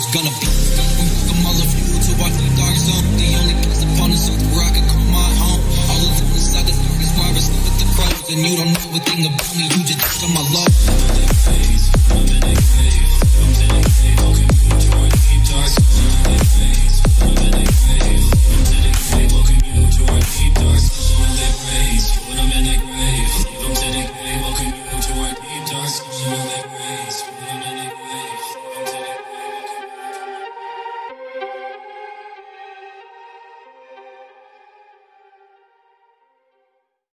gonna be. Welcome all of you to our dark zone. The only place upon the earth where I can call my home. All of you inside the darkest where I sleep with the crows. And you don't know a thing about me. You